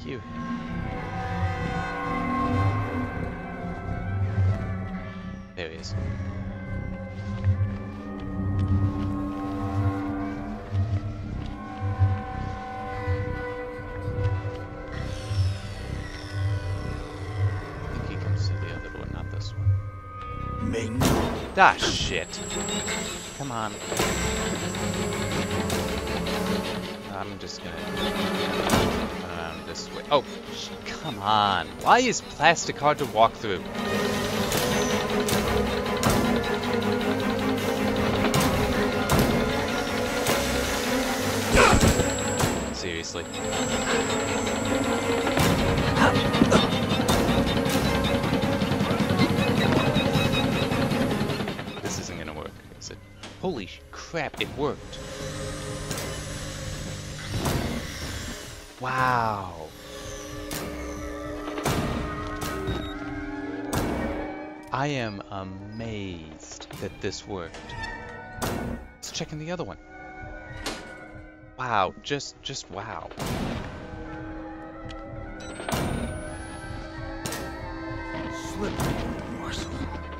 Thank you. There he is. I think he comes through the other door, not this one. Ming. Ah, shit. Come on. I'm just gonna turn around this way. Oh, come on. Why is plastic hard to walk through? Seriously. This isn't gonna work, is it? Holy crap, it worked. Wow. I am amazed that this worked. Let's check in the other one. Wow, just wow. Slip, morsel.